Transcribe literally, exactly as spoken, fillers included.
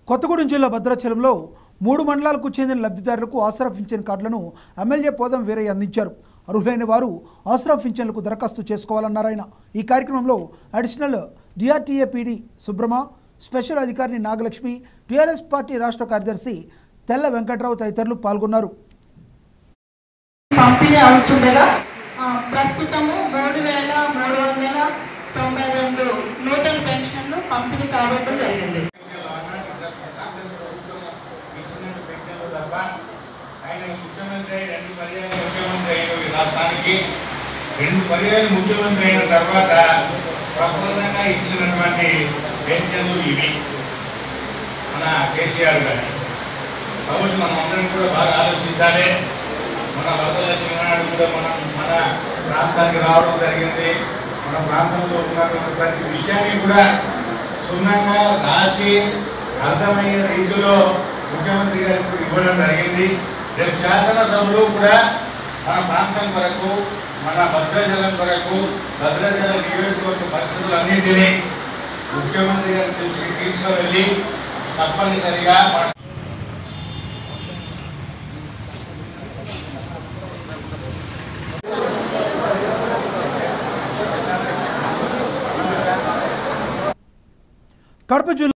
కొత్తగూడెం జిల్లా భద్రాచలంలో మూడు మండలాలకు చెందిన లబ్ధిదారులకు ఆసరా పింఛన్ కార్డులను ఎమ్మెల్యే పోదం వీరయ్య అందించారు. అర్హులైన వారు ఆసరా పింఛన్లకు దరఖాస్తు చేసుకోవాలన్నారు ఆయన. ఈ కార్యక్రమంలో additional DRDA PD Subrama, special అధికారిని నాగలక్ష్మి, టీఆర్ఎస్ పార్టీ రాష్ట్ర కార్యదర్శి తెల్ల వెంకట్రావు తదితరులు పాల్గొన్నారు. పంపిణీ అవుతుండగా ప్రస్తుతము మూడు వేల మూడు వందల తొంభై రెండు నూతన పెన్షన్లు పంపిణీ కావడం జరిగింది. రాష్ట్రానికి రెండు పర్యాలు ముఖ్యమంత్రి అయిన తర్వాత ప్రప్రదంగా ఇచ్చినటువంటి పెన్షన్లు ఇవి మన కేసీఆర్ గారి. కాబట్టి మనం అందరం కూడా బాగా ఆలోచించాలి. మన వరదలు వచ్చిన నాడు కూడా మనం మన ప్రాంతానికి రావడం జరిగింది. మన ప్రాంతంలో ఉన్నటువంటి ప్రతి విషయాన్ని కూడా క్షుణ్ణంగా రాసి అర్థమయ్యే రీతిలో ముఖ్యమంత్రి గారికి కూడా ఇవ్వడం జరిగింది. రేపు శాసనసభలో కూడా మన ప్రాంతం కొరకు, మన భద్రాచలం కొరకు, భద్రాచలం నియోజకవర్గ పరిస్థితులన్నింటినీ ముఖ్యమంత్రి గారి దృష్టికి తీసుకువెళ్ళి తప్పనిసరిగా కడప జిల్లా